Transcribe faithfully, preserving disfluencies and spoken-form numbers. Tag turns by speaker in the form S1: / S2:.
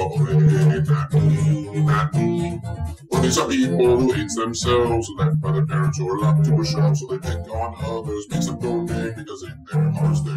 S1: bully, not me, not me. Bullies are people who hate themselves, left by their parents or locked to a shelf, so they pick on others, makes them go big because in their hearts they